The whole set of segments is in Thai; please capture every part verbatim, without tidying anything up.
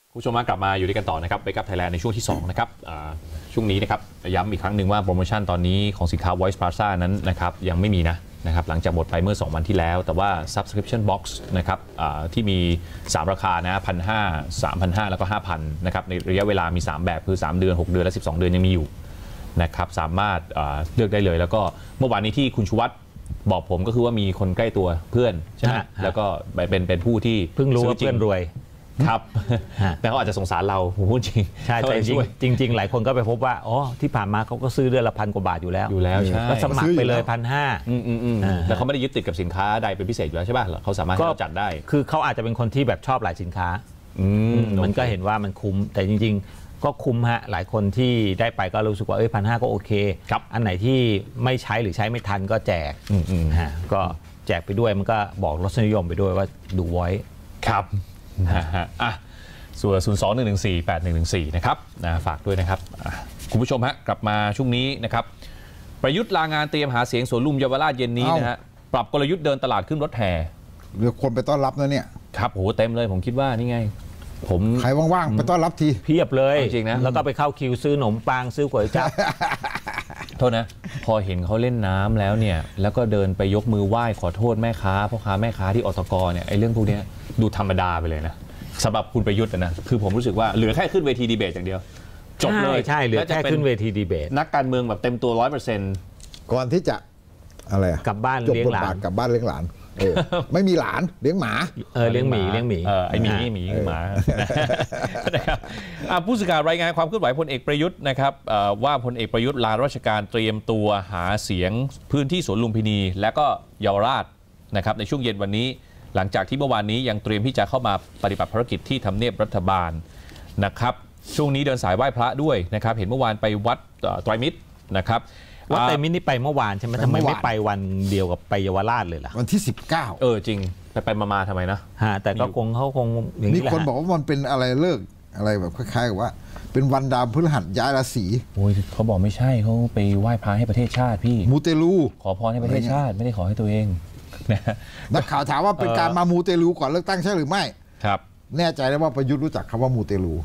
ผู้ชมมากลับมาอยู่ด้วยกันต่อนะครับ Wake Up Thailand ในช่วงที่สองนะครับช่วงนี้นะครับย้ำอีกครั้งหนึ่งว่าโปรโมชั่นตอนนี้ของสินค้า Voice Plaza นั้นนะครับยังไม่มีนะนะครับหลังจากหมดไปเมื่อสองวันที่แล้วแต่ว่า Subscription Box นะครับที่มีสามราคานะ หนึ่งพันห้าร้อย สามพันห้าร้อย แล้วก็ ห้าพัน นะครับในระยะเวลามีสามแบบคือสามเดือนหกเดือนและสิบสองเดือนยังมีอยู่นะครับสามารถเลือกได้เลยแล้วก็เมื่อวานนี้ที่คุณชูวัฒน์บอกผมก็คือว่ามีคนใกล้ตัวเพื่อนใช่ไหมแล้วก็เป็นเป็นผู้ที่เพิ่งรู้ว่าเพื่อนรวยครับแต่เขาอาจจะสงสารเราผมพูดจริงใช่แต่จริงจริงหลายคนก็ไปพบว่าอ๋อที่ผ่านมาเขาก็ซื้อเดือนละพันกว่าบาทอยู่แล้วอยู่แล้วใช่ก็สมัครไปเลยพันห้าแล้วเขาไม่ได้ยึดติดกับสินค้าใดเป็นพิเศษอยู่แล้วใช่ป่ะเขาสามารถให้เราจัดได้คือเขาอาจจะเป็นคนที่แบบชอบหลายสินค้ามันก็เห็นว่ามันคุ้มแต่จริงๆก็คุ้มฮะหลายคนที่ได้ไปก็รู้สึกว่าเอ้ยพันห้าก็โอเคอันไหนที่ไม่ใช้หรือใช้ไม่ทันก็แจกก็แจกไปด้วยมันก็บอกรสนิยมไปด้วยว่าดูไว้ครับนะฮะอ่ะส่วน ศูนย์ สอง หนึ่ง หนึ่ง สี่ แปด หนึ่ง หนึ่ง สี่ นะครับนะฝากด้วยนะครับคุณผู้ชมฮะกลับมาช่วงนี้นะครับประยุทธ์ลางานเตรียมหาเสียงสวนลุมเยาวราชเย็นนี้นะฮะปรับกลยุทธ์เดินตลาดขึ้นรถแห่เรือคนไปต้อนรับนะเนี่ยครับโหเต็มเลยผมคิดว่านี่ไงผมใครว่างๆไปต้อนรับทีเพียบเลยจริงนะแล้วก็ไปเข้าคิวซื้อขนมปังซื้อก๋วยจั๊บโทษนะพอเห็นเขาเล่นน้ำแล้วเนี่ยแล้วก็เดินไปยกมือไหว้ขอโทษแม่ค้าพ่อค้าแม่ค้าที่อตกเนี่ยไอ้เรื่องพวกนี้ดูธรรมดาไปเลยนะสำหรับคุณประยุทธ์นะคือผมรู้สึกว่าเหลือแค่ขึ้นเวทีดีเบตอย่างเดียวจบเลยใช่เหลือแค่ขึ้นเวทีดีเบตนักการเมืองแบบเต็มตัวร้อยเปอร์เซ็นต์ก่อนที่จะอะไรกลับบ้านเลี้ยงหลานกลับบ้านเลี้ยงหลานไม่มีหลานเลี้ยงหมาเออเลี้ยงหมีเลี้ยงหมีเออไอหมีหมีหมานะครับผู้สื่อข่าวรายงานความเคลื่อนไหวพลเอกประยุทธ์นะครับว่าพลเอกประยุทธ์ลาราชการเตรียมตัวหาเสียงพื้นที่สวนลุมพินีและก็เยาวราชนะครับในช่วงเย็นวันนี้หลังจากที่เมื่อวานนี้ยังเตรียมที่จะเข้ามาปฏิบัติภารกิจที่ทำเนียบรัฐบาลนะครับช่วงนี้เดินสายไหว้พระด้วยนะครับเห็นเมื่อวานไปวัดไตรมิตรนะครับวัดไตรมิตรนี่ไปเมื่อวานใช่ไหมทำไมไม่ไปวันเดียวกับไปเยาวราชเลยล่ะวันที่สิบเก้าเออจริงไปไปมาๆทำไมนะฮะแต่ก็คงเขาคงอย่างนี้แหละมีคนบอกว่ามันเป็นอะไรเลิกอะไรแบบคล้ายๆกับว่าเป็นวันดาวพฤหัสย้ายราศีโอ้ยเขาบอกไม่ใช่เขาไปไหว้พระให้ประเทศชาติพี่มูเตลูขอพรให้ประเทศชาติไม่ได้ขอให้ตัวเองนักข่าวถามว่าเป็นการมามูเตลูก่อนเลือกตั้งใช่หรือไม่ครับแน่ใจได้ว่าประยุทธ์รู้จักคำว่ามูเตลู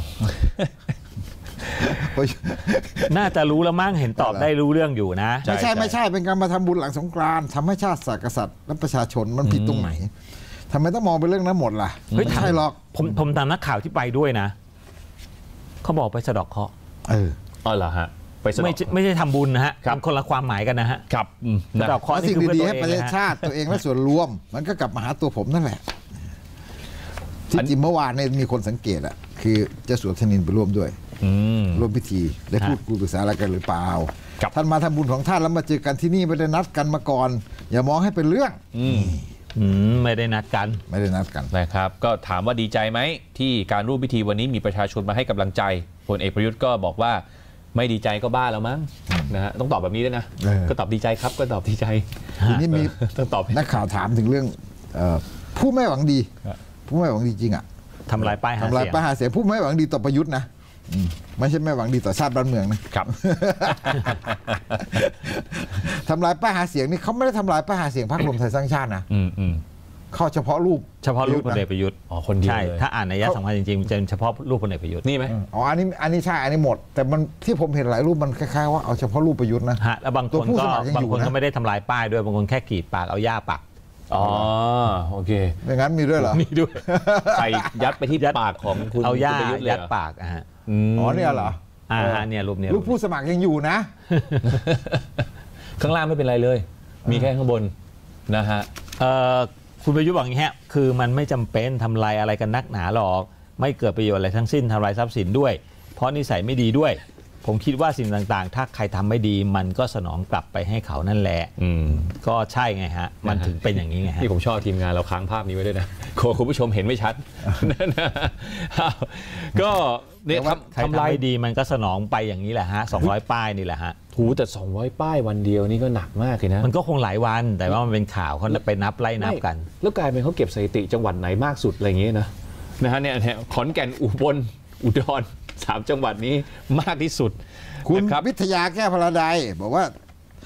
น่าจะรู้แล้วมั้งเห็นตอบได้รู้เรื่องอยู่นะไม่ใช่ไม่ใช่เป็นการมาทำบุญหลังสงกรานต์ทำให้ชาติศาสตร์กษัตริย์และประชาชนมันผิดตรงไหนทำไมต้องมองเป็นเรื่องนั้นหมดล่ะไม่ใช่หรอกผมผมตามนักข่าวที่ไปด้วยนะเขาบอกไปสะดอกเคราะห์เอออ๋อเหรอฮะไม่ไม่ใช่ทำบุญนะฮะเป็นคนละความหมายกันนะฮะครับสะดอกเคราะห์สิ่งดีๆให้ประเทศชาติตัวเองและส่วนรวมมันก็กลับมาหาตัวผมนั่นแหละที่จริงเมื่อวานเนี่ยมีคนสังเกตอ่ะคือเจ้าสัวธนินไปร่วมด้วยร่วมพิธีได้พูดคุยปรึกษาอะไรกันหรือเปล่าท่านมาทำบุญของท่านแล้วมาเจอกันที่นี่ไม่ได้นัดกันมาก่อนอย่ามองให้เป็นเรื่องไม่ได้นัดกันไม่ได้นัดกันนะครับก็ถามว่าดีใจไหมที่การร่วมพิธีวันนี้มีประชาชนมาให้กำลังใจพลเอกประยุทธ์ก็บอกว่าไม่ดีใจก็บ้าแล้วมั้งนะฮะต้องตอบแบบนี้ด้วยนะก็ตอบดีใจครับก็ตอบดีใจทีนี้มีต้องตอบนักข่าวถามถึงเรื่องผู้ไม่หวังดีผู้ไม่หวังดีจริงอ่ะทำลายป้ายหาเสียงทำลายป้ายหาเสียงผู้ไม่หวังดีต่อประยุทธ์นะไม่ใช่ไม่หวังดีต่อชาติบ้านเมืองนะครับทำลายป้ายหาเสียงนี่เขาไม่ได้ทำลายป้ายหาเสียงพรรครวมไทยสร้างชาตินะเข้าเฉพาะรูปเฉพาะรูปพลเอกประยุทธ์อ๋อคนเดียวใช่ถ้าอ่านนัยสำคัญจริงๆจะเฉพาะรูปพลเอกประยุทธ์นี่ไหมอ๋ออันนี้อันนี้ใช่อันนี้หมดแต่มันที่ผมเห็นหลายรูปมันคล้ายๆว่าเอาเฉพาะรูปประยุทธ์นะฮะแล้วบางคนก็บางคนก็ไม่ได้ทำลายป้ายด้วยบางคนแค่กรีดปากเอาหญ้าปักอ๋อโอเคไม่งั้นมีด้วยเหรอมีด้วยใส่ยัดไปที่ปากของคุณเอาหญ้ายัดปากอ่ะอ๋อเนี่ยเหรออ่าเนี่ยรูปนี้รูปผู้สมัครยังอยู่นะข้างล่างไม่เป็นไรเลยมีแค่ข้างบนนะฮะคุณประยุทธ์บอกอย่างนี้ฮะคือมันไม่จำเป็นทำลายอะไรกันนักหนาหรอกไม่เกิดประโยชน์อะไรทั้งสิ้นทำลายทรัพย์สินด้วยเพราะนิสัยไม่ดีด้วยผมคิดว่าสิ่งต่างๆถ้าใครทำไม่ดีมันก็สนองกลับไปให้เขานั่นแหละก็ใช่ไงฮะมันถึงเป็นอย่างนี้ไงฮะที่ผมชอบทีมงานเราค้างภาพนี้ไว้ด้วยนะคุณผู้ชมเห็นไม่ชัดก็เนี่ยทำลายดีมันก็สนองไปอย่างนี้แหละฮะสองร้อยป้ายนี่แหละฮะถูแต่สองร้อยป้ายวันเดียวนี่ก็หนักมากเลยนะมันก็คงหลายวันแต่ว่ามันเป็นข่าวเขาไปนับไล่นับกันแล้วกลายเป็นเขาเก็บสถิติจังหวัดไหนมากสุดอะไรอย่างเงี้ยนะนะฮะเนี่ยขอนแก่นอุบลอุดรสามจังหวัดนี้มากที่สุดคุณวิทยาแก้วพลาไดบอกว่า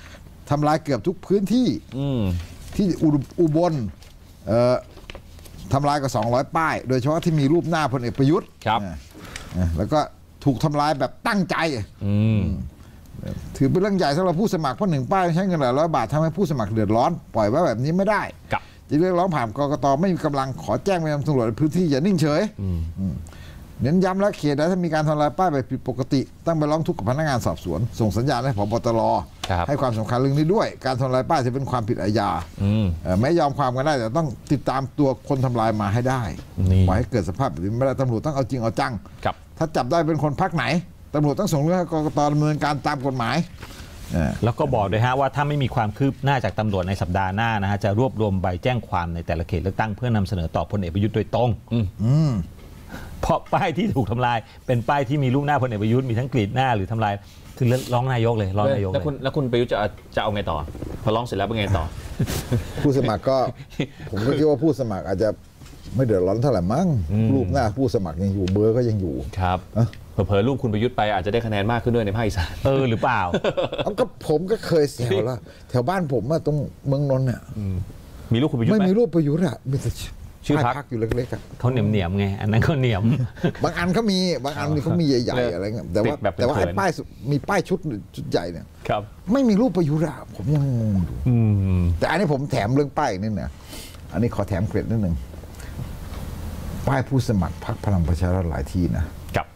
ทำลายเกือบทุกพื้นที่ที่อุบลทำลายกว่าสองร้อยป้ายโดยเฉพาะที่มีรูปหน้าพลเอกประยุทธ์ครับนะแล้วก็ถูกทำลายแบบตั้งใจอืมถือเป็นเรื่องใหญ่สำหรับผู้สมัครเพราะหนึ่งป้ายใช้เงินหลายร้อยบาททำให้ผู้สมัครเดือดร้อนปล่อยไว้แบบนี้ไม่ได้กับจะเรียกร้องผ่านกกตไม่มีกำลังขอแจ้งไปยังตำรวจในพื้นที่อย่านิ่งเฉยเน้นย้ำและเขตใดถ้ามีการทำลายป้ายแบบผิดปกติต้องไปร้องทุกข์กับพนักงานสอบสวนส่งสัญญาณให้ผบตรให้ความสำคัญเรื่องนี้ด้วยการทำลายป้ายจะเป็นความผิดอาญาแม้ยอมความกันได้แต่ต้องติดตามตัวคนทำลายมาให้ได้ปล่อยให้เกิดสภาพแบบนี้ไม่ได้ตำรวจต้องเอาจริงเอาจังถ้าจับได้เป็นคนพรรคไหนตำรวจต้องส่งเรื่องให้กกตดำเนินการตามกฎหมายแล้วก็บอกด้วยฮะว่าถ้าไม่มีความคืบหน้าจากตำรวจในสัปดาห์หน้านะฮะจะรวบรวมใบแจ้งความในแต่ละเขตเลือกตั้งเพื่อนำเสนอต่อพลเอกประยุทธ์โดยตรงเพราะป้ายที่ถูกทำลายเป็นป้ายที่มีรูปหน้าพลเอกประยุทธ์มีทั้งกรีดหน้าหรือทำลายคือร้องนายกเลยร้องนายกเลยแล้วคุณแล้วคุณประยุทธ์จะจะเอาไงต่อพอร้องเสร็จแล้วเป็นไงต่อผู้สมัครก็ผมก็คิดว่าผู้สมัครอาจจะไม่เดือดร้อนเท่าไหร่มั้งรูปหน้าผู้สมัครยังอยู่เบอร์ก็ยังอยู่ครับเผลอๆรูปคุณประยุทธ์ไปอาจจะได้คะแนนมากขึ้นด้วยในภาคอีสานเออหรือเปล่าก็ผมก็เคยแซวแล้วแถวบ้านผมตรงเมืองนนท์เนี่ยมีรูปคุณประยุทธ์ไม่มีรูปประยุทธ์อะมีแต่ชื่อพรรคอยู่เล็กๆเขาเหนียมเหนียมไงอันนั้นเขาเหนียมบางอันเขามีบางอันเขามีใหญ่ๆอะไรเงี้ยแต่ว่าแต่ว่าไอ้ป้ายมีป้ายชุดชุดใหญ่เนี่ยไม่มีรูปประยุทธ์อะผมยังงงอยู่แต่อันนี้ผมแถมเรื่องป้ายนิดนึงอันนี้ขอแถมเกร็ดนิดนึงป้ายผู้สมัครพรรคพลังประชารัฐหลายที่นะ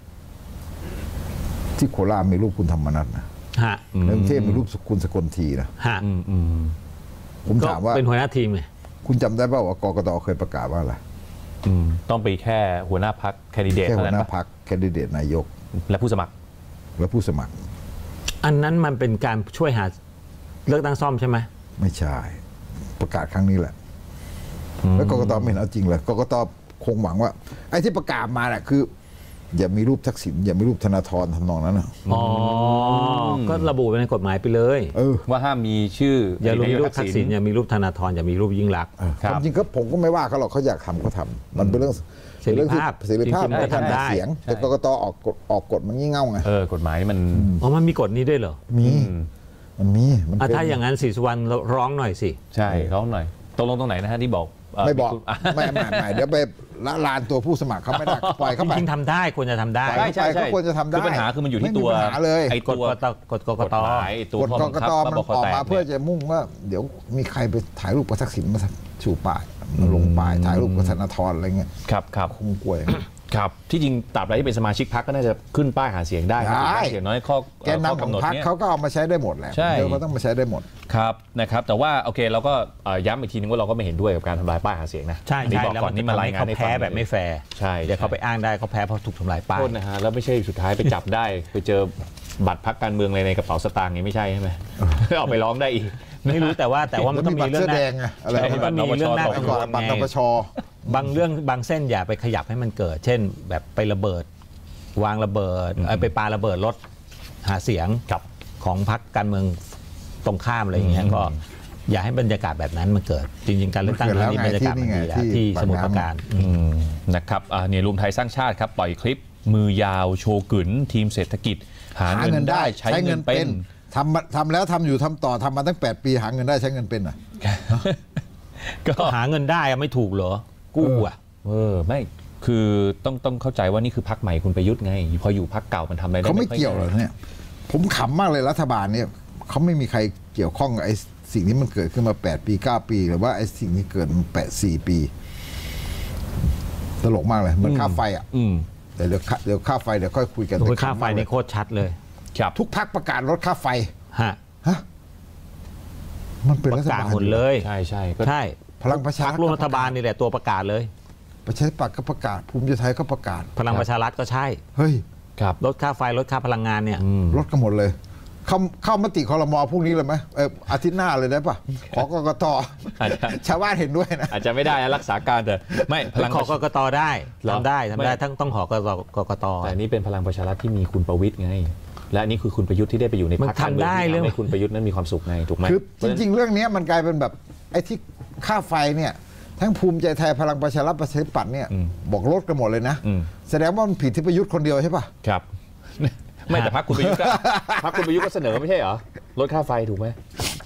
ที่โคราชมีรูปคุณธรรมนัสนะในกรุงเทพมีรูปคุณสกลทีนะผมถามว่าเป็นหัวหน้าทีมไงคุณจำได้ป่าวว่ากกตเคยประกาศว่าอะไรต้องไปแค่หัวหน้าพรรคแคนดิเดตแค่หัวหน้าพรรคแคนดิเดตนายกและผู้สมัครและผู้สมัครอันนั้นมันเป็นการช่วยหาเลือกตั้งซ่อมใช่ไหมไม่ใช่ประกาศครั้งนี้แหละแล้วกกตไม่เห็นเอาจริงเลยกกตคงหวังว่าไอ้ที่ประกาศมาแหละคืออย่ามีรูปทักษิณอย่ามีรูปธนาธรทำนองนั้นนะอ๋อก็ระบุไว้ในกฎหมายไปเลยเออว่าห้ามมีชื่ออย่ามีรูปทักษิณอย่ามีรูปธนาธรอย่ามีรูปยิ่งลักษณ์ความจริงก็ผมก็ไม่ว่าเขาหรอกเขาอยากทำก็ทำมันเป็นเรื่องเสรีภาพเสรีภาพการทำได้เสียงแต่กกตออกกฎออกกฎมันงี่เง่าไงเออกฎหมายมันอ๋อมันมีกฎนี้ด้วยเหรอมีมันมีถ้าอย่างนั้นศรีสุวรรณร้องหน่อยสิใช่ร้องหน่อยตกลงตรงไหนนะฮะที่บอกไม่บอกไม่ไม่ไม่เดี๋ยวไปละลานตัวผู้สมัครเขาไม่ได้ปล่อยเขาไปจริงๆทำได้ควรจะทำได้ใช่ใช่เขาควรจะทำได้ปัญหาคือมันอยู่ที่ตัวไอ้ตัวกฎกกตกฎกกตมันออกมาเพื่อจะมุ่งว่าเดี๋ยวมีใครไปถ่ายรูปกับทักษิณมาชูป้ายลงป้ายถ่ายรูปกับธนาธรอะไรเงี้ยครับครับคงกลัวครับที่จริงตราบใดที่เป็นสมาชิกพรรคก็น่าจะขึ้นป้ายหาเสียงได้อย่างน้อยข้อแกนนำของพรรคเขาก็เอามาใช้ได้หมดแหละใช่เขาต้องมาใช้ได้หมดครับนะครับแต่ว่าโอเคเราก็ย้ำอีกทีนึงว่าเราก็ไม่เห็นด้วยกับการทำลายป้ายหาเสียงนะใช่ใช่แล้วก่อนนี้มารายงานให้แพ้แบบไม่แฟร์ใช่เดี๋ยวเขาไปอ้างได้เขาแพ้เพราะถูกทำลายป้ายโทษนะฮะแล้วไม่ใช่สุดท้ายไปจับได้ไปเจอบัตรพรรคการเมืองอะไรในกระเป๋าสตางค์นี้ไม่ใช่ใช่ไหมเอาไปร้องได้อีกไม่รู้แต่ว่าแต่ว่ามันต้องมีเรื่องแดงอะไรมันมีเรื่องน่ากังวลบัตรนปชบางเรื่องบางเส้นอย่าไปขยับให้มันเกิดเช่นแบบไประเบิดวางระเบิดไปปาระเบิดรถหาเสียงกับของพรรคการเมืองตรงข้ามอะไรอย่างเงี้ยก็อย่าให้บรรยากาศแบบนั้นมันเกิดจริงๆการเลือกตั้งครั้งนี้บรรยากาศมันดีแล้วที่สมุทรปราการนะครับเนี่ยรวมไทยสร้างชาติครับปล่อยคลิปมือยาวโชว์กึ๋นทีมเศรษฐกิจหาเงินได้ใช้เงินเป็นทำทำแล้วทำอยู่ทำต่อทำมาตั้งแปดปีหาเงินได้ใช้เงินเป็นอ่ะก็หาเงินได้ไม่ถูกเหรอกู้อ่ะเออไม่คือต้องต้องเข้าใจว่านี่คือพรรคใหม่คุณประยุทธ์ไงพออยู่พรรคเก่ามันทำอะไรได้เขาไม่เกี่ยวหรอกเนี่ยผมขำมากเลยรัฐบาลเนี่ยเขาไม่มีใครเกี่ยวข้องกับไอ้สิ่งที่มันเกิดขึ้นมาแปดปีเก้าปีหรือว่าไอ้สิ่งที่เกิดมันแปดสี่ปีตลกมากเลยเหมือนค่าไฟอ่ะแต่เดี๋ยวเดี๋ยวค่าไฟเดี๋ยวค่อยคุยกันค่าไฟนี่โคตรชัดเลยทุกพรรคประกาศลดค่าไฟฮะฮะมันเป็นรัฐบาลหมดเลยใช่ใช่ใช่พลังประชารัฐร่วมรัฐบาลนี่แหละตัวประกาศเลยประชาธิปัตย์ก็ประกาศภูมิใจไทยก็ประกาศพลังประชารัฐก็ใช่เฮ้ยครับลดค่าไฟลดค่าพลังงานเนี่ยลดกันหมดเลยเข้าเข้ามติครม.พรุ่งนี้เลยไหมเอออาทิตย์หน้าเลยได้ป่ะขอกกต.ชาวบ้านเห็นด้วยนะอาจจะไม่ได้รักษาการแต่ไม่พลังขอกกต.ได้ทำได้ทำได้ทั้งต้องขอกกต. แต่นี่เป็นพลังประชารัฐที่มีคุณประวิตรไงและนี่คือคุณประยุทธ์ที่ได้ไปอยู่ในพรรคการเมืองที่ทำให้คุณประยุทธ์นั้นมีความสุขไงถูกไหมคือจริงๆเรื่องนี้มันกลายเป็นแบบไอ้ที่ค่าไฟเนี่ยทั้งภูมิใจไทยพลังประชารัฐประชาธิปัตย์เนี่ยบอกลดกันหมดเลยนะแสดงว่ามันผิดที่ประยุทธ์คนเดียวใช่ป่ะครับไม่แต่พรรคคุณประยุทธ์ก็พรรคคุณประยุทธ์ก็เสนอไม่ใช่เหรอลดค่าไฟถูกไหม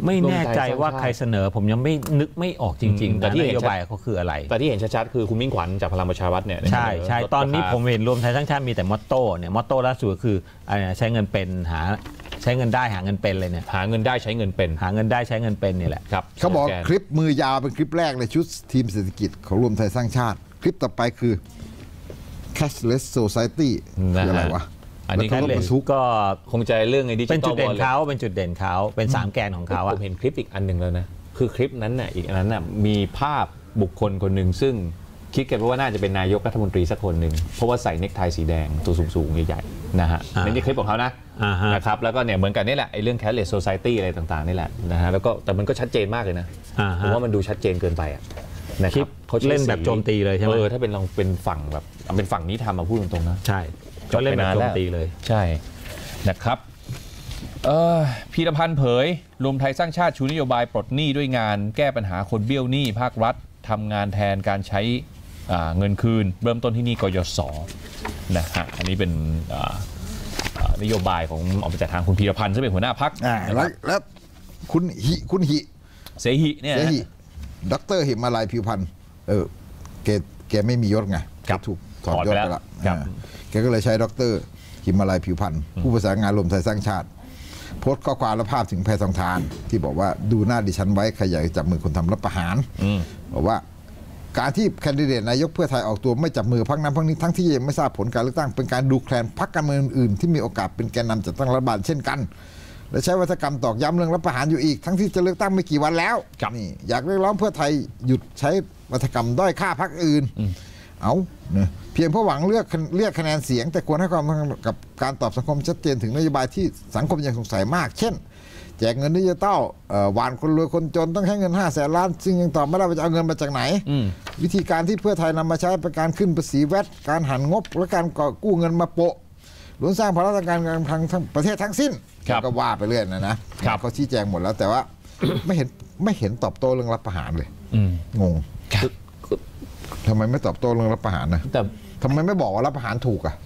ไม่แน่ใจว่าใครเสนอผมยังไม่นึกไม่ออกจริงๆแต่ที่นเห็นโยบายเขาคืออะไรแต่ที่เห็นชัดๆคือคุณมิ่งขวัญจากพลังประชารัฐเนี่ยใช่ใช่ตอนนี้ผมเห็นรวมไทยสร้างชาติมีแต่มอตโต้เนี่ยมอตโต้ล่าสุดคือใช้เงินเป็นหาใช้เงินได้หาเงินเป็นเลยเนี่ยหาเงินได้ใช้เงินเป็นหาเงินได้ใช้เงินเป็นนี่แหละครับเขาบอกคลิปมือยาวเป็นคลิปแรกในชุดทีมเศรษฐกิจของรวมไทยสร้างชาติคลิปต่อไปคือ cashless society คืออะไรวะอันนี้ก็คงใจเรื่องไอ้ดิจิตอลเป็นจุดเด่นเขาเป็นจุดเด่นเขาเป็นสามแกนของเขาผมเห็นคลิปอีกอันหนึ่งแล้วนะคือคลิปนั้นน่ะอีกอันนั้นน่ะมีภาพบุคคลคนหนึ่งซึ่งคิดกันว่าน่าจะเป็นนายกรัฐมนตรีสักคนหนึ่งเพราะว่าใส่เนคไทสีแดงตัวสูงๆใหญ่ๆนะฮะนี่คลิปของเขานะนะครับแล้วก็เนี่ยเหมือนกันนี่แหละไอ้เรื่อง cashless society อะไรต่างๆนี่แหละนะฮะแล้วก็แต่มันก็ชัดเจนมากเลยนะผมว่ามันดูชัดเจนเกินไปอ่ะนะครับเขาเล่นแบบโจมตีเลยใช่ไหมเออถ้าเป็นลองเป็นฝั่งแบบเป็นฝั่งนี้ทำมาพูดตรงๆนะใช่ก็เล่นแบบโจมตีเลยใช่นะครับพีรพันธ์เผยรวมไทยสร้างชาติชูนโยบายปลดหนี้ด้วยงานแก้ปัญหาคนเบี้ยวหนี้ภาครัฐทำงานแทนการใช้เงินคืนเริ่มต้นที่หนี้กยศนะฮะอันนี้เป็นนโยบายของออกมาจากทางคุณพีรพันธ์ซึ่งเป็นหัวหน้าพรรคแล้วแล้วคุณหิคุณหิเสหิเนี่ยเสหิดรหิมาลัยผิวพันธ์เออแกแกไม่มียศไงถูกถอดยศไปแล้วแกก็เลยใช้ดรหิมาลัยผิวพันธ์ผู้ประสานงานรวมไทยสร้างชาติโพสต์ข้อความและภาพถึงแพทองทานที่บอกว่าดูหน้าดิฉันไว้ใครอยากจับมือคนทำรัฐประหารบอกว่าการที่แคนดิเดตนายกเพื่อไทยออกตัวไม่จับมือพรรคนั้นพรรคนี้ทั้งที่ยังไม่ทราบผลการเลือกตั้งเป็นการดูแคลนพรรคการเมืองอื่นที่มีโอกาสเป็นแกนนำจัดตั้งรัฐบาลเช่นกันและใช้วัฒกรรมตอกย้ำเรื่องรัฐประหารอยู่อีกทั้งที่จะเลือกตั้งไม่กี่วันแล้วนี่อยากเรียกร้องเพื่อไทยหยุดใช้วัฒกรรมด้อยค่าพรรคอื่นเอาเนี่ยเพียงเพราะหวังเลือกเรียกคะแนนเสียงแต่ควรให้ความสำคัญกับการตอบสังคมชัดเจนถึงนโยบายที่สังคมยังสงสัยมากเช่นแจกเงินดิจิตอลหวานคนรวยคนจนต้องให้เงินห้าแสนล้านซึ่งยังตอบไม่ได้ว่าจะเอาเงินมาจากไหนวิธีการที่เพื่อไทยนำมาใช้เป็นการขึ้นภาษีแวตการหันงบและการก่อกู้เงินมาโปะล้วนสร้างภาระการเงินทางประเทศทั้งสิ้นก็ว่าไปเรื่อยนะนะเขาชี้แจงหมดแล้วแต่ว่าไม่เห็นไม่เห็นตอบโต้เรื่องรัฐประหารเลยงงทำไมไม่ตอบโต้เรื่องรัฐประหารนะแต่ทำไมไม่บอกว่ารัฐประหารถูกอ่ะ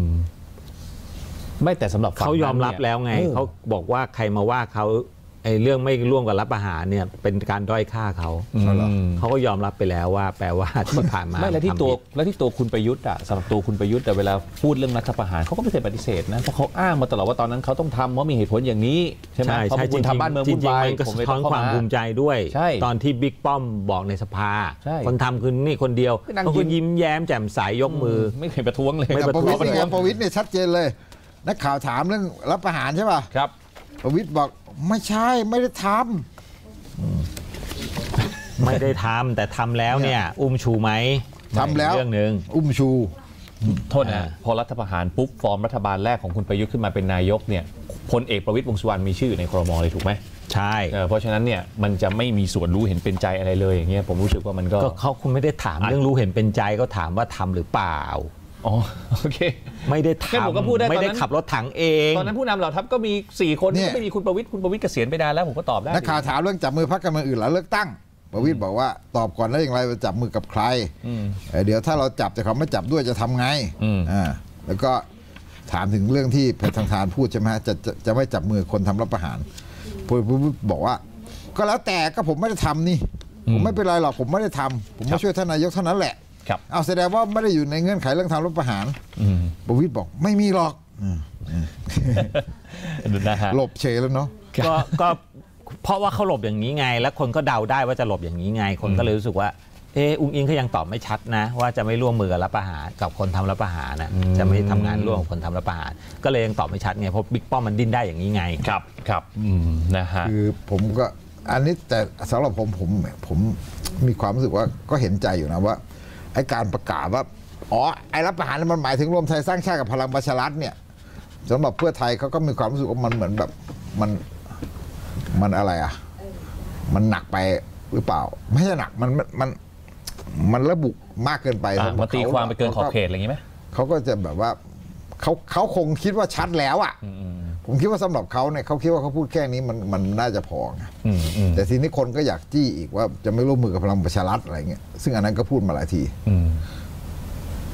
ไม่แต่สำหรับเขายอมรับแล้วไงเขาบอกว่าใครมาว่าเขาไอ้เรื่องไม่ร่วมกับรัฐประหารเนี่ยเป็นการด้อยค่าเขาเขาก็ยอมรับไปแล้วว่าแปลว่าที่ผ่านมาไม่แล้วที่ตัวแล้วที่ตัวคุณประยุทธ์อ่ะสำหรับตัวคุณประยุทธ์แต่เวลาพูดเรื่องรัฐประหารเขาก็ไม่เคยปฏิเสธนะเพราะเขาอ้างมาตลอดว่าตอนนั้นเขาต้องทำเพราะมีเหตุผลอย่างนี้ใช่ไหมเพราะคุณทำบ้านเมืองวุ่นวายก็สะท้อนความภูมิใจด้วยตอนที่บิ๊กป้อมบอกในสภาคนทำคือนี่คนเดียวเขาก็ยิ้มแย้มแจ่มใสยกมือไม่เคยประท้วงเลยไม่ประท้วงเลยประวิตรเนี่ยชัดเจนเลยนักข่าวถามเรื่องรัฐประหารใช่ป่ะครับประวิตรบอกไม่ใช่ไม่ได้ทำไม่ได้ทำแต่ทำแล้วเนี่ยอุ้มชูไหมทำแล้วเรื่องหนึ่งอุ้มชูโทษนะพอรัฐประหารปุ๊บฟอร์มรัฐบาลแรกของคุณประยุทธ์ขึ้นมาเป็นนายกเนี่ยพลเอกประวิตรวงษ์สุวรรณมีชื่ออยู่ในครม.เลยถูกไหมใช่เพราะฉะนั้นเนี่ยมันจะไม่มีส่วนรู้เห็นเป็นใจอะไรเลยอย่างเงี้ยผมรู้สึกว่ามันก็เขาคุณไม่ได้ถามเรื่องรู้เห็นเป็นใจก็ถามว่าทำหรือเปล่าอ๋อโอเคไม่ได้ทำไม่ได้ขับรถถังเองตอนนั้นผู้นำเหล่าทัพก็มีสี่คนไม่มีคุณประวิตรคุณประวิตรเกษียณไปนานแล้วผมก็ตอบได้นักข่าวถามเรื่องจับมือพรรคการเมืองอื่นหลังเลือกตั้งประวิตรบอกว่าตอบก่อนแล้วอย่างไรจะจับมือกับใครเดี๋ยวถ้าเราจับแต่เขาไม่จับด้วยจะทำไงอ่าแล้วก็ถามถึงเรื่องที่แพทองทานพูดใช่ไหมจะจะไม่จับมือคนทำรัฐประหารผู้บอกว่าก็แล้วแต่ก็ผมไม่ได้ทำนี่ผมไม่เป็นไรหรอกผมไม่ได้ทำผมมาช่วยท่านนายกเท่านั้นแหละเอาแสดงว่าไม่ได้อยู่ในเงื่อนไขเรื่องทำรัฐประหารประวิตรบอกไม่มีหรอกหลบเฉยแล้วเนาะก็ก็เพราะว่าเขาหลบอย่างนี้ไงแล้วคนก็เดาได้ว่าจะหลบอย่างนี้ไงคนก็เลยรู้สึกว่าเอออุ้งอิงเขายังตอบไม่ชัดนะว่าจะไม่ร่วมมือกับรัฐประหารกับคนทำรัฐประหารนะจะไม่ทำงานร่วมกับคนทำรัฐประหารก็เลยยังตอบไม่ชัดไงเพราะบิ๊กป้อมมันดิ้นได้อย่างนี้ไงครับครับนะฮะคือผมก็อันนี้แต่สำหรับผมผมผมมีความรู้สึกว่าก็เห็นใจอยู่นะว่าไอ้การประกาศว่าอ๋อไอ้รัฐประหารมันหมายถึงรวมไทยสร้างชาติกับพลังประชารัฐเนี่ยสำหรับเพื่อไทยเขาก็มีความรู้สึกว่ามันเหมือนแบบมันมันอะไรอ่ะมันหนักไปหรือเปล่าไม่ใช่หนักมันมันมันระบุมากเกินไปมันตีความไปเกินขอบเขตอะไรอย่างนี้ไหมเขาก็จะแบบว่าเขาเขาคงคิดว่าชัดแล้วอ่ะผมคิดว่าสำหรับเขาเนี่ยเขาคิดว่าเขาพูดแค่นี้มันมันน่าจะพอไงแต่ทีนี้คนก็อยากจี้อีกว่าจะไม่ร่วมมือกับพลังประชารัฐอะไรเงี้ยซึ่งอันนั้นก็พูดมาหลายที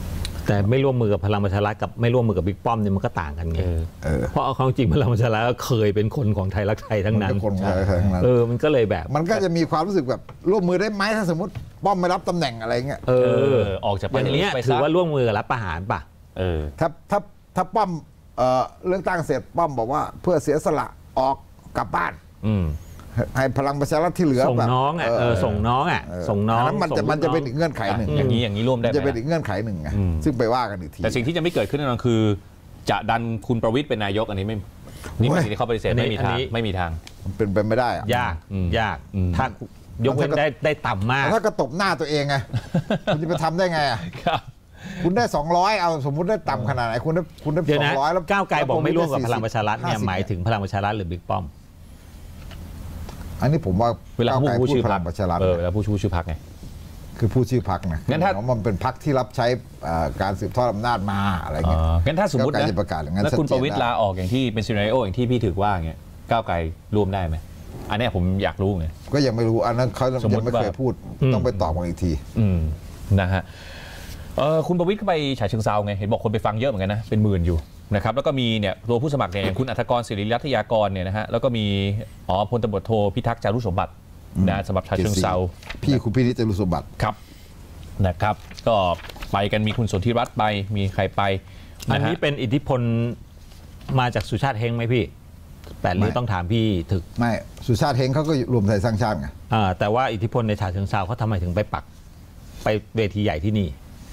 แต่ไม่ร่วมมือกับพลังประชารัฐกับไม่ร่วมมือกับบิ๊กป้อมเนี่ยมันก็ต่างกันไงเออเพราะเอาความจริงพลังประชารัฐก็เคยเป็นคนของไทยรักไทยทั้งนั้นมันเป็นคนของไทยรักไทยทั้งนั้นเออมันก็เลยแบบมันก็จะมีความรู้สึกแบบร่วมมือได้ไหมถ้าสมมติป้อมไม่รับตำแหน่งอะไรเงี้ยเอเอออออกจากอปาร์ย่าตี้งลิเนี้สยต์ไปถืซะอว่าร่วมมือกับรัฐประหารป่ะเออถ้าถ้าถ้าป้อมเอ่อเรื่องตั้งเสร็จป้อมบอกว่าเพื่อเสียสละออกกลับบ้านอืมให้พลังประชารัฐที่เหลือส่งแบบน้องอ่ะเออส่งน้องอ่ะเออส่งน้องนนั้นมันจะส่งมันจะลูกเป็นอีกเงื่อนไขหนึ่งอย่างนี้อย่างนี้ร่วมได้ไหมจะเป็นอีกเงื่อนไขหนึ่งไงอืมซึ่งไปว่ากันอีกทีแต่สิ่งที่จะไม่เกิดขึ้นแน่นอนคือ จะดันคุณประวิตรเป็นนายกอันนี้ไม่นี่เป็นสิ่งที่เขาปฏิเสธไม่มีทางไม่มีทางมันเป็นไปไม่ได้อะยากอืมยากอืมถ้ายกเว้นได้ได้ต่ำมากแต่ถ้ากระตบหน้าตัวเองไง คุณจะไปทำได้ไงอะครับคุณได้สองร้อยเอาสมมุติได้ต่ำขนาดไหนคุณได้คุณได้เดี๋ยวสอนะงร้อยแล้วก้าวไกลบอกไม่ร่วมกับแล้พลังประชารัฐเนี่ยห้สิบหมายถึงพลังประชารัฐหรือบิ๊กป้อมอันนี้ผมว่าเวลาเขาก้ไกพูดชื่อพพรลัรคงประชารัฐเออเวลาพูดชื่อพรรคไงคือพูดชื่อพรรคนะงั้นถ้าคือมันเป็นพรรคที่รับใช้เอ่อการสืบทอดอำนาจมาอะไรเอเงี้ยองั้นถ้าสมมติก้าวไกลนะจะประกาศอย่างนั้นแล้วคุณชัดเจนประวิตรได้ลาออกอย่างที่เป็นซีนาริโออย่างที่พี่ถือว่าอย่างเงี้ยก้าวไกลร่วมได้ไหมอันเนี้ยผมอยากรู้ไงก็ยังไม่รู้อันนั้นเขาสมมุยัติงไม่เคยว่าพูดอืมต้องไปตอบกันอีกทีอืมนะฮะเออคุณประวิตรก็ไปฉะเชิงเซาไงเห็นบอกคนไปฟังเยอะเหมือนกันนะเป็นหมื่นอยู่นะครับแล้วก็มีเนี่ยตัวผู้สมัครเนี่ยอย่างคุณอัธกรศิริรัตยากรเนี่ยนะฮะแล้วก็มีอ๋อพลตำรวจโทพิทักษ์จารุสมบัตินะสำหรับฉะเชิงเซาพี่คุณพินิจจารุสมบัติครับนะครับ ก็ไปกันมีคุณสนธิรัตน์ไปมีใครไปอันนะฮะนี้เป็นอิทธิพลมาจากสุชาติเฮงไหมพี่แปดริ้วไม่ต้องถามพี่ถึกไม่สุชาติเฮงเขาก็รวมไทยสร้างชาติไงอ่าแต่ว่าอิทธิพลในฉะเชิงเซาเขาทำไมถึงไปปักไปเวทีใหญ่ที่นี่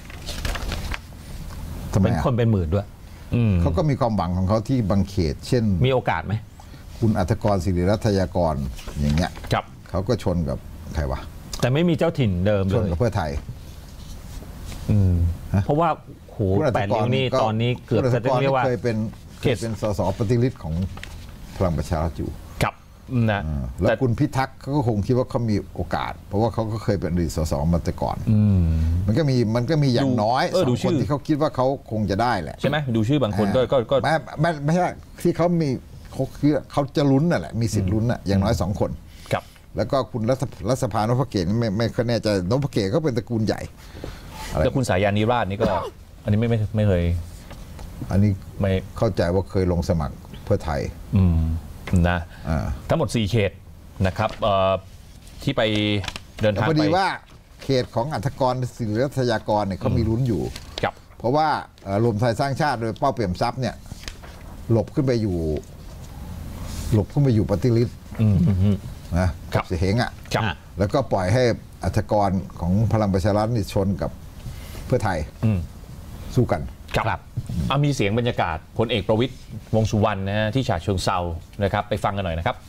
ทำไมเป็นอะคนเป็นหมื่นด้วยอืมเขาก็มีความหวังของเขาที่บางเขต เช่นมีโอกาสไหมคุณอัธกรศิริรัตยากรอย่างเงี้ยครับเขาก็ชนกับใครวะแต่ไม่มีเจ้าถิ่นเดิมชเลนยกับเพื่อไทยอืมเพราะว่าโหคุณอัแปธดกริ้รวนี่ก็ตอนนี้เกือบคุณจะอัธกรเรียกว่าเคยเป็นเคยเป็นสสปฏิริษีของพลังประชารัฐอยู่ครับนะแล้วแต่คุณพิทักษ์เขาก็คงคิดว่าเขามีโอกาส เพราะว่าเขาก็เคยเป็นอดีตสสมาแต่ก่อนอืมมันก็มีมันก็มีอย่างน้อยเออสอดูงชื่คนอที่เขาคิดว่าเขาคงจะได้แหละใช่ไหมดูชื่อบางคนก็ก็ก็ไม่ไม่ไม่ใช่ที่เขามีเขาคือเขาจะลุ้นน่ะแหละมีสิทธิ์ลุ้นน่ะอย่างน้อยสองคนกับแล้วก็คุณรัฐรัฐสภานพเกตไม่ไม่ค่อยแน่ใจนพเกตก็เป็นตระกูลใหญ่อะไรแล้วคุณสายันนิราชนี่ก็ อันนี้ไม่ไม่ไม่เคยอันนี้ไม่เข้าใจว่าเคยลงสมัครเพื่อไทยอืมนะอ่าทั้งหมดสี่เขตนะครับเอ่อที่ไปเดินแต่ทางพอไปดีว่าเขตของอัธกรศิริรัตยากรเนี่ยเขามีลุ้นอยู่กับเพราะว่าเอ่อรวมไทยสร้างชาติโดยเป้าเปี่ยมทรัพย์เนี่ยหลบขึ้นไปอยู่ หลบขึ้นไปอยู่ปฏิริษีอืมนะครับ เสียเหงอ่ะกับอ่ะแล้วก็ปล่อยให้อัธกรของพลังประชารัฐนี่ชนกับเพื่อไทยอืมสู้กันครับอ่ะมีเสียงบรรยากาศพลเอกประวิตรวงษ์สุวรรณนะฮะที่ฉะเชิงเซานะครับไปฟังกันหน่อยนะครับ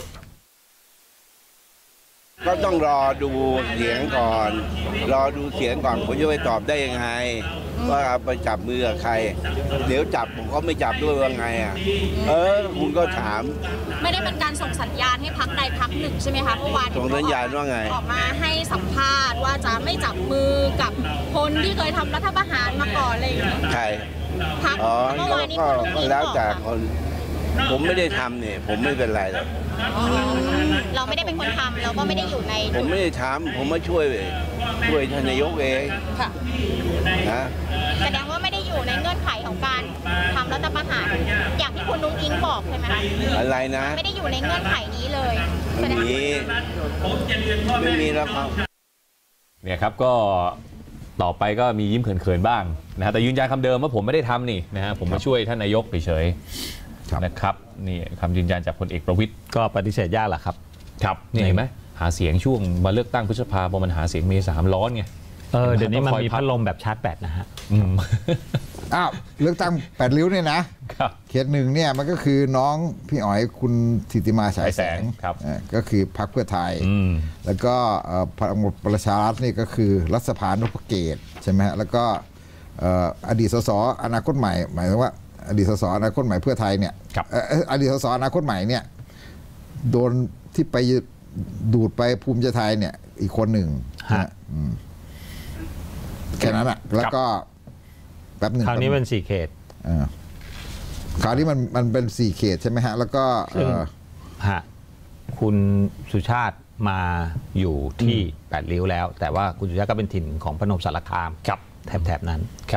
ก็ต้องรอดูเสียงก่อน รอดูเสียงก่อนผมจะไปตอบได้ยังไง ว่าไปจับมือกับใคร เดี๋ยวจับผมก็ไม่จับด้วยว่าไงอ่ะ เออคุณก็ถามไม่ได้เป็นการส่งสัญญาณให้พักใดพักหนึ่งใช่ไหมคะเมื่อวานส่งสัญญาณว่าไงออกมาให้สัมภาษณ์ว่าจะไม่จับมือกับคนที่เคยทำรัฐประหารมาก่อนอะไรอย่างเงี้ยใครพักอ๋อเมื่อก็วานนี้ก็คุณก็อุ้งแล้วอิ๊งแต่บอกคน ผมไม่ได้ทำเนี่ย ผมไม่เป็นไรหรอกเราไม่ได้เป็นคนทำเราก็ไม่ได้อยู่ในผมไม่ได้ทำผมมาช่วยช่วยท่านนายกเองค่ะนะแสดงว่าไม่ได้อยู่ในเงื่อนไขของการทำรัฐประหารอย่างที่คุณนุ้งอิงบอกใช่ไหมคะอะไรนะไม่ได้อยู่ในเงื่อนไขนี้เลยแสไม่ดงมีไม่มีแล้วครับเนี่ยครับก็ต่อไปก็มียิ้มเขินๆบ้างนะฮะแต่ยืนยันคำเดิมว่าผมไม่ได้ทำนี่นะฮะผมมาช่วยท่านนายกเฉยครับๆนะครับนี่คำยืนยันจากพลเอกประวิตรก็ปฏิเสธยากแหละครับครับนี่เห็นไหมหาเสียงช่วงมาเลือกตั้งพฤษภาพอมันหาเสียงเมษามนร้อนไงเออเดี๋ยวนี้มันต้องคอยมีพักพัดลมแบบชาร์จแบตนะฮะอืมอ้าวเลือกตั้งแปดริ้วเนี่ยนะครับเขตหนึ่งเนี่ยมันก็คือน้องพี่อ๋อยคุณธิติมาฉายแสงฉายแสงครับเอ่อก็คือพรรคเพื่อไทยอืมแล้วก็เอ่อพลังประชารัฐนี่ก็คือรัฐสภานพเกตใช่ไหมฮะแล้วก็เอ่ออดีตสสอนาคตใหม่หมายถึงว่าอดีตสสอนาคตใหม่เพื่อไทยเนี่ยครับเอ่อเอ่ออดีตสสอนาคตใหม่เนี่ยโดนที่ไปดูดไปภูมิใจไทยเนี่ยอีกคนหนึ่งฮะนะอืมแค่นั้นอ่ะแล้วก็แป๊บหนึ่งคราวนี้เป็นสี่เขตอ่าคราวนี้มันมันเป็นสี่เขตใช่ไหมฮะ แล้วก็เอ่อฮะคุณสุชาติมาอยู่ที่แปดริ้วแล้ว แต่ว่าคุณสุชาติก็เป็นถิ่นของพนมสารคามครับแถบๆนั้นครับ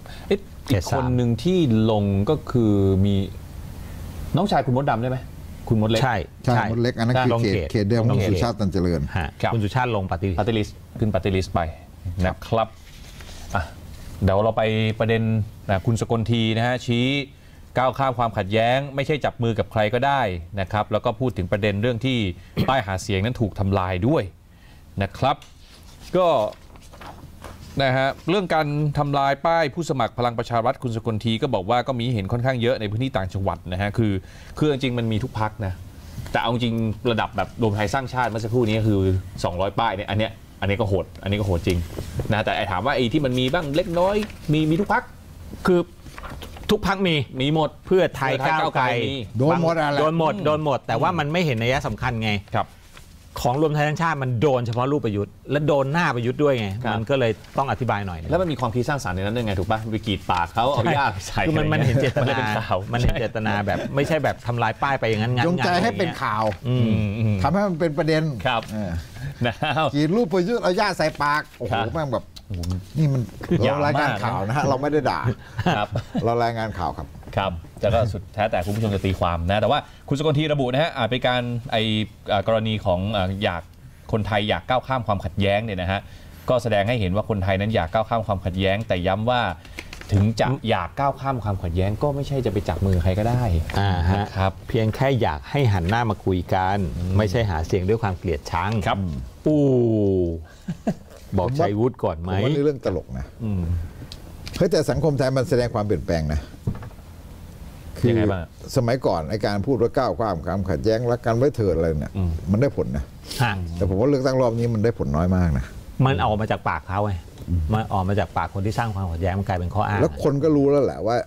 เอ๊ะอีกคนหนึ่งที่ลงก็คือมีน้องชายคุณมดดำได้ไหมคุณมดเล็กใช่ใช่มดเล็กอันนั้นคือลงเขตเขตเดิมของสุชาติตันเจริญฮะครับคุณสุชาติลงปฏิปาร์ตี้ลิสต์ขึ้นปาร์ตี้ลิสต์ไปนะครับอ่ะเดี๋ยวเราไปประเด็นนะคุณสกลทีนะฮะชี้ก้าวข้ามความขัดแย้ง ไม่ใช่จับมือกับใครก็ได้นะครับแล้วก็พูดถึงประเด็นเรื่องที่ ป้ายหาเสียงนั้นถูกทำลายด้วยนะครับก็นะฮะเรื่องการทำลายป้ายผู้สมัครพลังประชารัฐคุณสกลทีก็บอกว่าก็มีเห็นค่อนข้างเยอะในพื้นที่ต่างจังหวัดนะฮะคือคือจริงๆมันมีทุกพรรคนะแต่เอาจริงระดับแบบรวมไทยสร้างชาติเมื่อสักครู่นี้คือสองร้อยป้ายเนี่ยอันเนี้ยอันนี้ก็โหดอันนี้ก็โหดจริงนะแต่ไอ้ถามว่าไอ้ที่มันมีบ้างเล็กน้อยมีมีทุกพรรคคือทุกพรรคมีมีหมดเพื่อไทยเพื่อไทยก้าวไกลก้าวไกลมีโดนหมดอะไรโดนหมดโดนหมด แต่ว่ามันไม่เห็นนัยสำคัญไงครับของรวมไทยสร้างชาติมันโดนเฉพาะรูปประยุทธ์และโดนหน้าประยุทธ์ด้วยไงครับมันก็เลยต้องอธิบายหน่อยนึงแล้วมันมีความคิดสร้างสรรค์ในนั้นด้วยไงถูกป่ะไปกรีดปากเขาเอาหญ้าไปใส่คือมันมันเห็นเจตมันเลยนาเป็นข่าวมันเห็นเจตนาแบบไม่ใช่แบบทำลายป้ายไปอย่างนั้นงั้นจงใจให้เป็นอย่างงี้ยข่าวอืมอืมอืมทำให้มันเป็นประเด็นครับเออนะครับกรีดรูปประยุทธ์เอาย่าใส่ปากโอ้โหครับแม่งแบบนี่มันหยาเราบรายงานมากนะข่าวนะฮะเราไม่ได้ด่าครับเรารายงานข่าวครับครับแต่ก็สุดแท้แต่คุณผู้ชมจะตีความนะแต่ว่าคุณสกลทีระบุนะฮะอาจเป็นการไอกรณีของอยากคนไทยอยากก้าวข้ามความขัดแย้งเนี่ยนะฮะก็แสดงให้เห็นว่าคนไทยนั้นอยากก้าวข้ามความขัดแย้ง แต่ย้ำว่าถึงจะอยากก้าวข้ามความขัดแย้งก็ไม่ใช่จะไปจับมือใครก็ได้อ่าฮะนะครับเพียงแค่อยากให้หันหน้ามาคุยกัน ไม่ใช่หาเสียงด้วยความเกลียดชังครับอู้บอกชัยวุฒิก่อนไหมผมว่านี่เรื่องตลกนะเฮ้ยแต่สังคมไทยมันแสดงความเปลี่ยนแปลงนะคืยังไงบ้างสมัยก่อนไอการพูดว่าก้าวข้ามความขัดแย้งรักกันไว้เถิดอะไรเนี่ยมันได้ผลนะฮะแต่ผมว่าเลือกตั้งรอบนี้มันได้ผลน้อยมากนะมันออกมาจากปากเขาไงมันออกมาจากปากคนที่สร้างความขัดแย้งมันกลายเป็นข้ออ้างแล้วคนก็รู้แล้วแหละว่า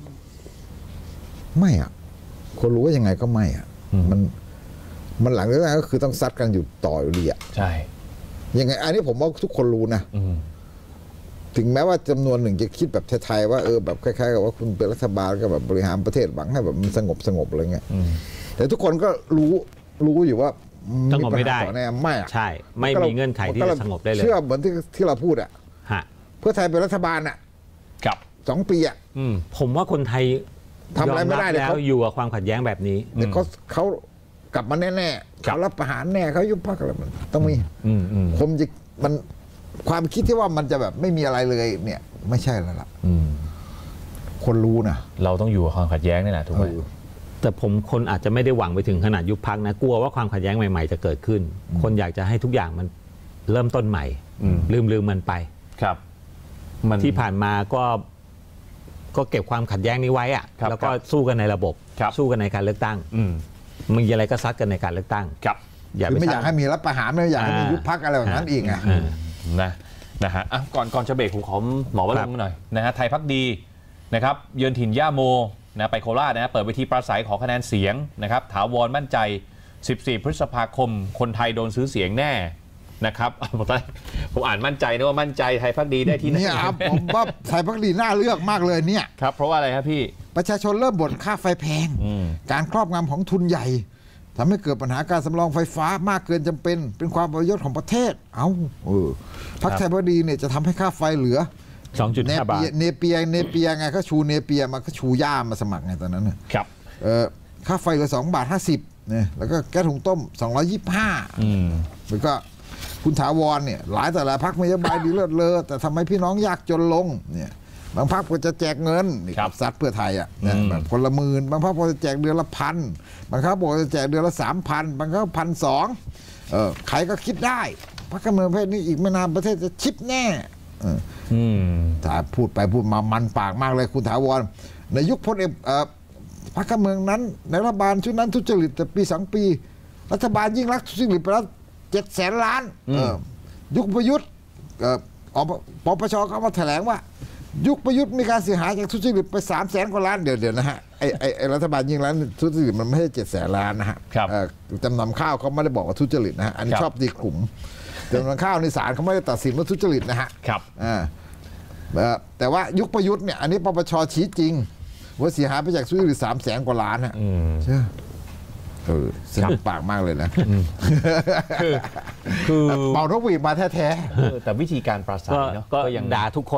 ไม่อ่ะ คนรู้ว่ายังไงก็ไม่อ่ะมันมันหลังเลือกตั้งก็คือต้องซัดกันอยู่ต่ออยู่ดีอ่ะใช่ยังไงอันนี้ผมว่าทุกคนรู้นะอืมถึงแม้ว่าจำนวนหนึ่งจะคิดแบบไทยๆว่าเออแบบคล้ายๆกับว่าคุณเป็นรัฐบาลก็แบบบริหารประเทศหวังให้แบบมันสงบสงบอะไรเงี้ยแต่ทุกคนก็รู้รู้อยู่ว่าสงบไม่ได้ปัญหาต่อแน่ไม่อะใช่ ไม่มีเงื่อนไขที่จะสงบได้เลยเชื่อเหมือนที่ที่เราพูดอ่ะฮะเพื่อไทยเป็นรัฐบาลอ่ะครับสองปีอ่ะอืมผมว่าคนไทยทำอะไรไม่ได้ยเลยแล้วเขาอยู่กับความขัดแย้งแบบนี้แต่เขาเขากลับมาแน่ๆเขารับประหารแน่เขายุบพรรคอะไรมันต้องมีอืมอืมผมจะมันความคิดที่ว่ามันจะแบบไม่มีอะไรเลย เนี่ย ไม่ใช่แล้วล่ะอืมคนรู้นะเราต้องอยู่กับความขัดแย้งนี่แหละถูกไหมเออแต่ผมคนอาจจะไม่ได้หวังไปถึงขนาดยุบพักนะกลัวว่าความขัดแย้งใหม่ๆจะเกิดขึ้น คนอยากจะให้ทุกอย่างมันเริ่มต้นใหม่อืมลืมลืมมันไปครับมันที่ผ่านมาก็ก็เก็บความขัดแย้งนี้ไว้อะครับแล้วก็ครับสู้กันในระบบครับสู้กันในการเลือกตั้งอืมมีอะไรก็ซัดกันในการเลือกตั้งครับอย่าคือไปไม่สอยาร้าก งให้มีรัฐประหารไม่อยากให้มีอ่ายุยุบพักอะไรแบบนั้นอีกอ่ะอ่านะนะฮะอ่ะก่อนก่อนจะเบรกผมขอหมอวรงค์หน่อยนะฮะไทยพักดีนะครับเยือนถิ่นย่าโมนะไปโคราชนะเปิดเวทีปราศัยขอคะแนนเสียงนะครับถาวรมั่นใจสิบสี่พฤษภาคมคนไทยโดนซื้อเสียงแน่นะครับผมตอนผมอ่านมั่นใจนะว่ามั่นใจไทยพักดีได้ที่ไหนเนี่ยครับผมว่าไทยพักดีน่าเลือกมากเลยเนี่ยครับเพราะว่าอะไรครับพี่ประชาชนเริ่มบ่นค่าไฟแพงอืมการครอบงำของทุนใหญ่ทำให้เกิดปัญหาการสำรองไฟฟ้ามากเกินจำเป็น เป็นความประโยชน์ของประเทศ เอ้าเออพรรคไทยพักดีเนี่ยจะทำให้ค่าไฟเหลือสองจุดเนห้าเปีบาทยเนเปียเนเปียไงก็ชูเนเปียมาก็ชูย่ามาสมัครไงตอนนั้นน่ะครับเออค่าไฟเหลือสองบาทห้าสิบเนี่ยแล้วก็แก๊สถุงต้มสองร้อยยี่สิบห้าอืมแล้วก็คุณถาวรเนี่ยหลายแต่ละพักมีนโยบายดีเลิศเลอแต่ทำให้พี่น้องยากจนลงเนี่ยบางพักก็จะแจกเงินนี่ครับซัดเพื่อไทยอ่ะนะอืมแบบคนละหมื่นบางพักก็จะแจกเดือนละพันบางพักบอกจะแจกเดือนละสามพันบางพักพันสองเออใครก็คิดได้พรรคการเมืองประเภทนี้อีกไม่นานประเทศจะชิบแน่เอออืมถ้าพูดไปพูดมามันปากมากเลยคุณถาวรในยุคพลเอกเอ่อพรรคการเมืองนั้นในรัฐบาลชุดนั้นทุจริตแต่ปีสองปี รัฐบาลยิ่งรักษณ์ทุจริตไปแล้วเจ็ดแสนล้านเออยุคประยุทธ์เอ่ออปปชเขามาแถลงว่า ยุคประยุทธ์มีการเสียหายจากทุจริตไปสามแสนกว่าล้านเดี๋ยวเดี๋ยวนะฮะไอไอไอรัฐบาลยิ่งรักษณ์ทุจริตมันไม่ใช่เจ็ดแสนล้านนะฮะครับเอ่อจำนำข้าวเขาไม่ได้บอกว่าทุจริตนะฮะอันนี้ครับชอบตีกลุ่มจำนำข้าวในศาลเขาไม่ได้ตัดสินว่าทุจริตนะฮะครับอ่าเอ่อแต่ว่ายุคประยุทธ์เนี่ยอันนี้ปปชชี้จริง ว่าเสียหายไปจากทุจริตสามแสนกว่าล้านฮะอืมใช่เออสนุกปากมากเลยนะคือคือเป่านกหวีดมาแท้เออแต่วิธีการปราศัก็ยเนาะก็ก็ยังด่าทุกคนค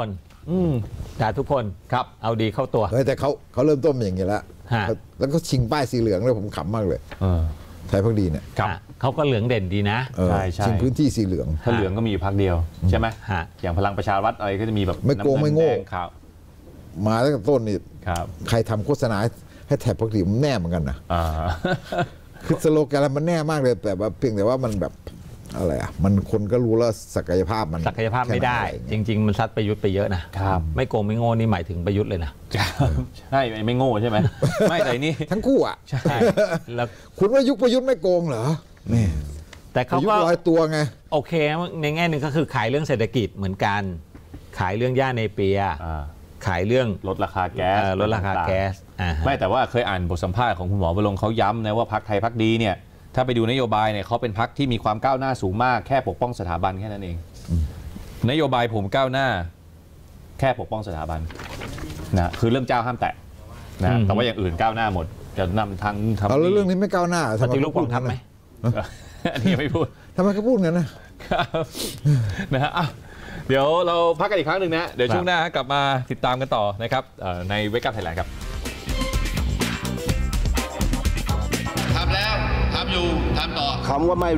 อืมด่าทุกคนครับเอาดีเข้าตัวเฮ้ยแต่เขาเขาเริ่มต้นมาอย่างนี้แล้วฮะแล้วก็ชิงป้ายสีเหลืองเลยผมขำมากเลยเออไทยพักดีเนี่ยครับฮะเขาก็เหลืองเด่นดีนะเออใช่ใช่ชิงพื้นที่สีเหลืองถ้าเหลืองก็มีอยู่พักเดียวใช่ไหมฮะอย่างพลังประชารัฐอะไรก็จะมีแบบไม่โกงน้ำเนไม่โง่แดขาวมาตั้งแต่ต้นนี่ครับใครทำโฆษณาให้แถบพักดีมันแน่เหมือนกันนะอ่าคือสโลแกนมันแน่มากเลยแต่ว่าเพียงแต่ว่ามันแบบอะไรอ่ะมันคนก็รู้แล้วศักยภาพมันศักยภาพไม่ได้แค่หนอะรจเงี้ยริง ๆ มันซัดประยุทธ์ไปเยอะนะครับ ไม่โกงไม่โง่นี่หมายถึงประยุทธ์เลยนะใช่ไม่โง่ใช่ไหม ไม่แต่นี่ทั้งคู่อ่ะใช่แล้วคุณว่ายุคประยุทธ์ไม่โกงเหรอนี่แต่ปเขาระยุทก็ธ์ลอยตัวไงโอเคในแง่หนึ่งก็คือขายเรื่องเศรษฐกิจเหมือนกัน ขายเรื่องย่าเนเปียอ่าขายเรื่องลดราคาแก๊สเอ่อลดราคาแก๊สอ่าฮะไม่แต่ว่าเคยอ่านบทสัมภาษณ์ของคุณหมอวรงค์เขาย้ำนะว่าพรรคไทยพรรคดีเนี่ยถ้าไปดูนโยบายเนี่ยเขาเป็นพรรคที่มีความก้าวหน้าสูงมากแค่ปกป้องสถาบันแค่นั้นเองนโยบายผมก้าวหน้า แค่ปกป้องสถาบันนะคือเรื่องเจ้าห้ามแตะนะแต่ว่าอย่างอื่นก้าวหน้าหมดจะนำทางทำเอาแล้วเรื่องนี้ไม่ก้าวหน้าปทำไมฏิรูปเขากพูอดงทัพไหมอันนี้ยังไม่พูดทำไมเขาพูดงั้นนะครับนะฮะอ่ะเดี๋ยวเราพักกันอีกครั้งหนึ่งนะ เดี๋ยวช่วงหน้ากลับมาติดตามกันต่อนะครับเอ่อในเวกัพไทยแลนด์ครับทำแล้ว ทำอยู่ ทำต่อคำว่าไม่